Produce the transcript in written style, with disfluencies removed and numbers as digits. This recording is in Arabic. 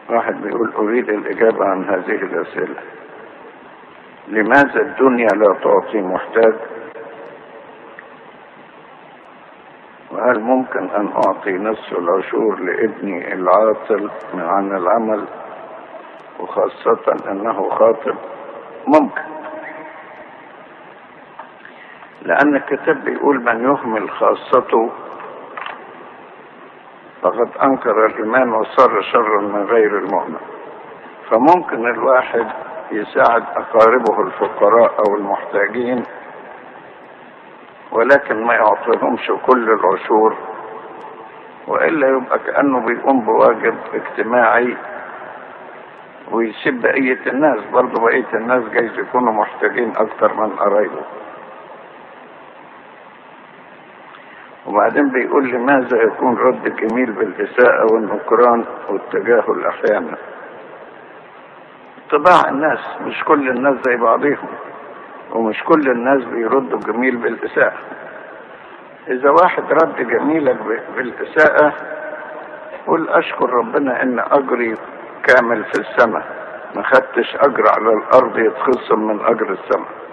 واحد بيقول أريد الإجابة عن هذه الأسئلة. لماذا الدنيا لا تعطي محتاج؟ وهل ممكن أن أعطي نصف العشور لابني العاطل عن العمل وخاصة أنه خاطب؟ ممكن، لأن الكتاب بيقول من يهمل خاصته فقد أنكر الإيمان وصار شرا من غير المؤمن. فممكن الواحد يساعد أقاربه الفقراء أو المحتاجين ولكن ما يعطيهمش كل العشور، وإلا يبقى كأنه بيقوم بواجب اجتماعي ويسيب بقية الناس. برضه بقية الناس جايز يكونوا محتاجين أكتر من قرايبه. وبعدين بيقول لماذا يكون رد جميل بالإساءة والنكران والتجاهل أحيانا؟ طباع الناس، مش كل الناس زي بعضهم، ومش كل الناس بيردوا جميل بالإساءة. إذا واحد رد جميلك بالإساءة قل أشكر ربنا إن أجري كامل في السماء، ما خدتش أجر على الأرض يتخصم من أجر السماء.